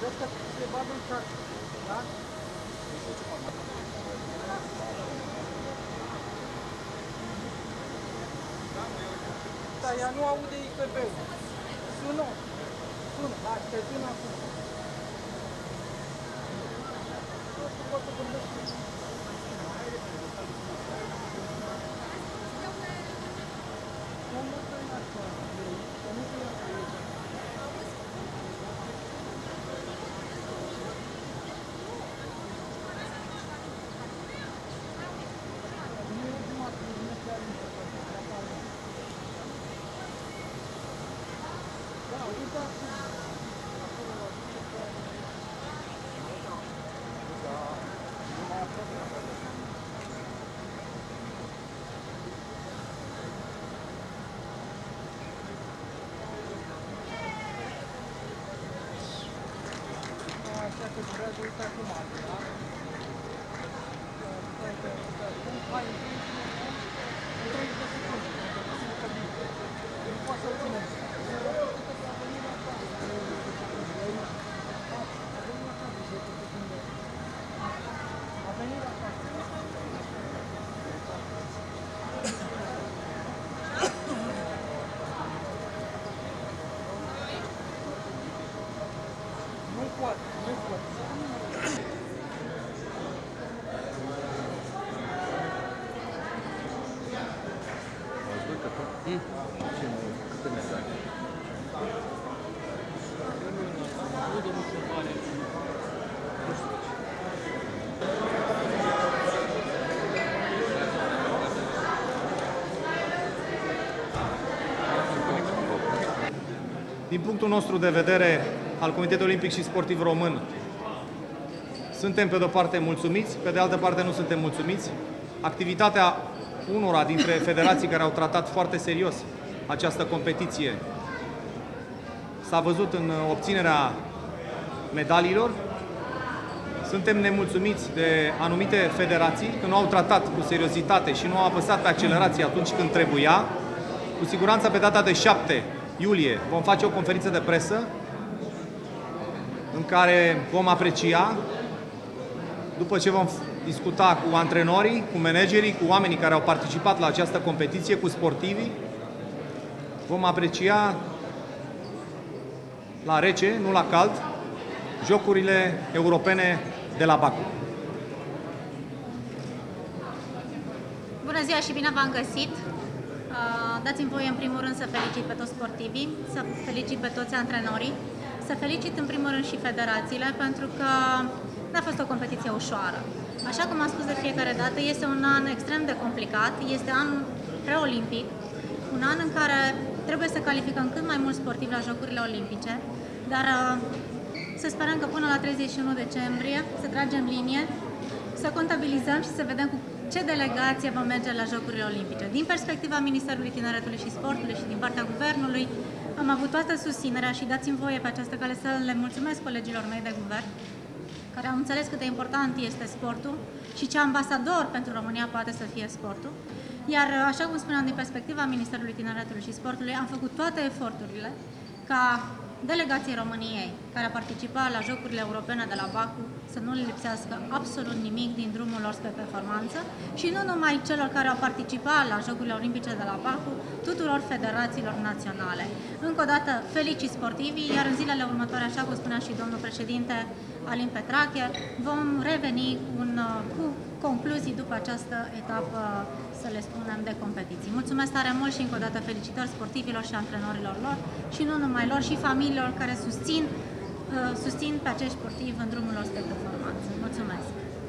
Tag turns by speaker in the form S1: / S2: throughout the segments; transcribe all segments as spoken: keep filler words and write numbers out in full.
S1: ăsta se bagă în casă, da? Da, ea nu aude I P B-ul. Sună. Sună. Da, te sună acum. Nu știu, poate vorbește. Nu, nu trebuie așa. Nu trebuie așa. Așa că durează uite acum, da? Hai, treizeci de secunde. Nu poate să-l ținem. A venit la casă. Nu poate, nu poate.
S2: Hmm. Câte mesaje? Nu, domnul Șopare.
S3: Din punctul nostru de vedere al Comitetului Olimpic și Sportiv Român, suntem pe de-o parte mulțumiți, pe de altă parte nu suntem mulțumiți. Activitatea unora dintre federații care au tratat foarte serios această competiție s-a văzut în obținerea medaliilor. Suntem nemulțumiți de anumite federații că nu au tratat cu seriozitate și nu au apăsat pe accelerație atunci când trebuia. Cu siguranță pe data de șapte iulie vom face o conferință de presă în care vom aprecia, după ce vom discuta cu antrenorii, cu managerii, cu oamenii care au participat la această competiție, cu sportivii, vom aprecia la rece, nu la cald, Jocurile Europene de la Baku.
S4: Bună ziua și bine v-am găsit! Dați-mi voie în primul rând să felicit pe toți sportivii, să felicit pe toți antrenorii, să felicit în primul rând și federațiile, pentru că n-a fost o competiție ușoară. Așa cum am spus de fiecare dată, este un an extrem de complicat, este an preolimpic, un an în care trebuie să calificăm cât mai mulți sportivi la Jocurile Olimpice, dar să sperăm că până la treizeci și unu decembrie să tragem linie, să contabilizăm și să vedem cu ce delegație vom merge la Jocurile Olimpice. Din perspectiva Ministerului Tineretului și Sportului și din partea Guvernului, am avut toată susținerea și dați-mi voie pe această cale să le mulțumesc colegilor mei de guvern, care au înțeles cât de important este sportul și ce ambasador pentru România poate să fie sportul. Iar, așa cum spuneam, din perspectiva Ministerului Tineretului și Sportului, am făcut toate eforturile ca delegației României, care a participat la Jocurile Europene de la Baku, să nu le lipsească absolut nimic din drumul lor spre performanță și nu numai celor care au participat la Jocurile Olimpice de la Baku, tuturor federațiilor naționale. Încă o dată, felicit sportivii, iar în zilele următoare, așa cum spunea și domnul președinte Alin Petrache, vom reveni cu, un, cu concluzii după această etapă, să le spunem, de competiții. Mulțumesc tare mult și încă o dată felicitări sportivilor și antrenorilor lor și nu numai lor, și familiilor care susțin, susțin pe acești sportivi în drumul lor spre performanță. Mulțumesc!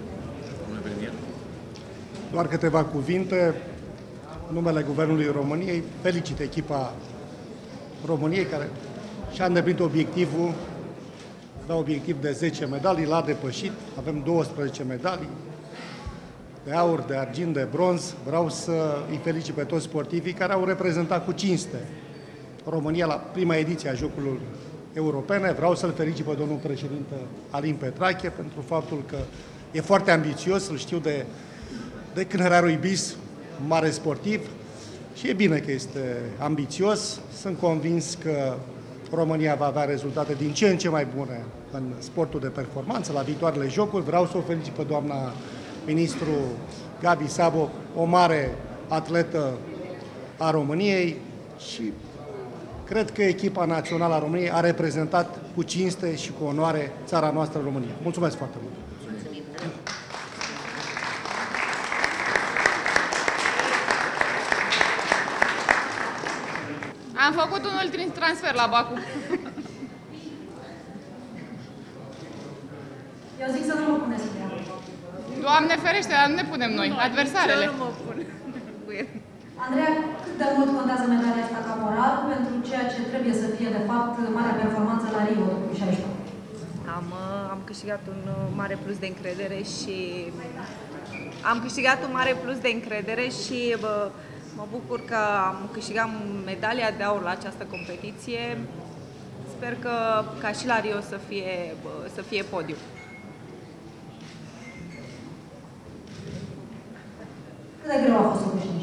S5: Doar câteva cuvinte. În numele Guvernului României felicit echipa României care și-a îndeplinit obiectivul, la obiectiv de zece medalii, l-a depășit. Avem douăsprezece medalii de aur, de argint, de bronz. Vreau să îi felicit pe toți sportivii care au reprezentat cu cinste România la prima ediție a Jocurilor Europene. Vreau să-l felicit pe domnul președinte Alin Petrache pentru faptul că e foarte ambițios, îl știu de, de când era Ruibis, mare sportiv, și e bine că este ambițios. Sunt convins că România va avea rezultate din ce în ce mai bune în sportul de performanță, la viitoarele jocuri. Vreau să o felicit pe doamna ministru Gabi Szabo, o mare atletă a României, și cred că echipa națională a României a reprezentat cu cinste și cu onoare țara noastră, România. Mulțumesc foarte mult!
S6: Am făcut un ultim transfer la Baku.
S7: Eu zic să nu mă puneți cu ea.
S6: Doamne ferește, dar nu ne punem noi, adversarele.
S7: Eu nu mă pun cu el. Andreea, cât de mult contează medalia asta ca moral pentru ceea ce trebuie să fie, de fapt, marea performanță la Rio două mii șaisprezece?
S8: Am, am câștigat un mare plus de încredere și am câștigat un mare plus de încredere și bă, mă bucur că am câștigat medalia de aur la această competiție. Sper că ca și la Rio să fie, bă, să fie podiu.
S7: Cât de greu a fost să câștigi?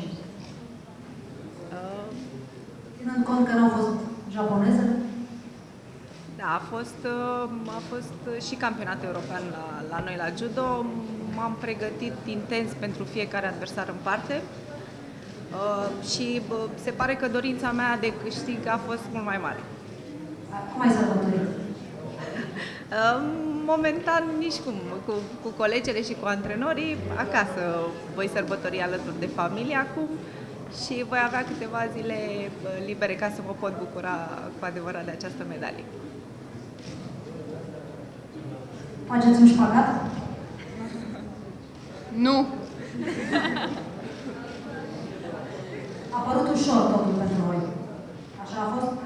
S8: Uh,
S7: Ținând cont că n-au fost japoneze?
S8: Da, a fost, a fost și campionat european la, la noi la judo. M-am pregătit intens pentru fiecare adversar în parte uh, și bă, se pare că dorința mea de câștig a fost mult mai mare.
S7: Cum ai sărbătorit?
S8: Momentan nici cum, cu, cu colegele și cu antrenorii, acasă voi sărbători alături de familie acum și voi avea câteva zile libere ca să mă pot bucura cu adevărat de această medalie.
S7: Faceți un șpagat?
S6: Nu.
S7: A părut ușor totul pentru noi. Așa a fost?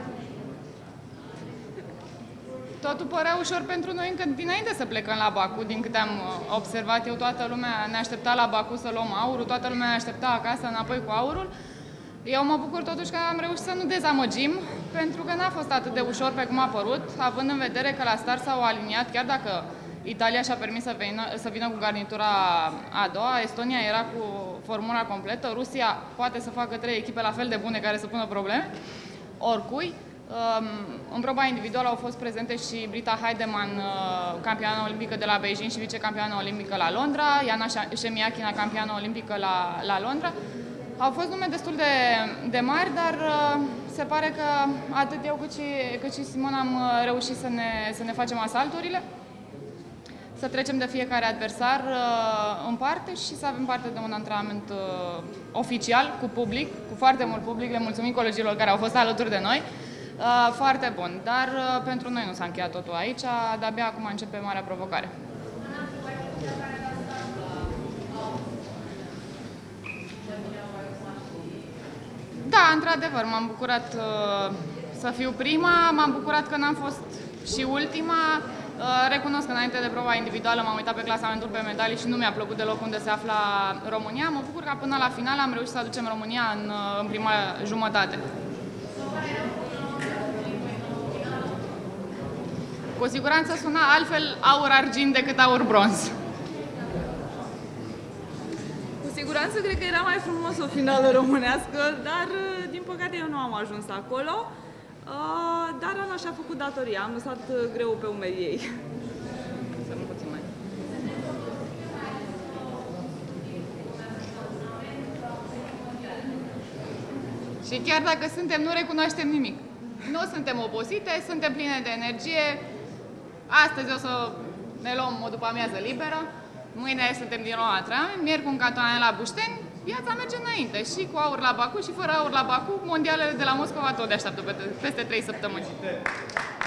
S6: Totul părea ușor pentru noi încă dinainte să plecăm la Baku. Din câte am observat eu, toată lumea ne aștepta la Baku să luăm aurul, toată lumea ne aștepta acasă înapoi cu aurul. Eu mă bucur totuși că am reușit să nu dezamăgim, pentru că n-a fost atât de ușor pe cum a părut, având în vedere că la start s-au aliniat, chiar dacă Italia și-a permis să vină, să vină cu garnitura a doua, Estonia era cu formula completă, Rusia poate să facă trei echipe la fel de bune care să pună probleme, oricui. În proba individuală au fost prezente și Brita Heidemann, campioană olimpică de la Beijing și vicecampioană olimpică la Londra, Iana Șemiachina, campioană olimpică la, la Londra. Au fost nume destul de, de mari, dar se pare că atât eu cât și, cât și Simona am reușit să ne, să ne facem asalturile, să trecem de fiecare adversar în parte și să avem parte de un antrenament oficial, cu public, cu foarte mult public. Le mulțumim colegilor care au fost alături de noi. Uh, foarte bun, dar uh, pentru noi nu s-a încheiat totul aici, de-abia acum începe marea provocare. Da, într-adevăr, m-am bucurat uh, să fiu prima, m-am bucurat că n-am fost și ultima. Uh, recunosc că înainte de proba individuală m-am uitat pe clasamentul pe medalii și nu mi-a plăcut deloc unde se afla România. Mă bucur că până la final am reușit să aducem România în, uh, în prima jumătate. Cu siguranță suna altfel aur-argint decât aur-bronz.
S9: Cu siguranță cred că era mai frumos o finală românească, dar din păcate eu nu am ajuns acolo. Dar Ana și-a făcut datoria, am lăsat greu pe umerii ei. Să nu puțin mai.
S6: Și chiar dacă suntem, nu recunoaștem nimic. Nu suntem obosite, suntem pline de energie. Astăzi o să ne luăm o după-amiază liberă, mâine suntem din nou la antrenament, miercuri în Catoane la Bușteni, viața merge înainte și cu aur la Baku și fără aur la Baku, mondialele de la Moscova tot de așteaptă peste trei săptămâni.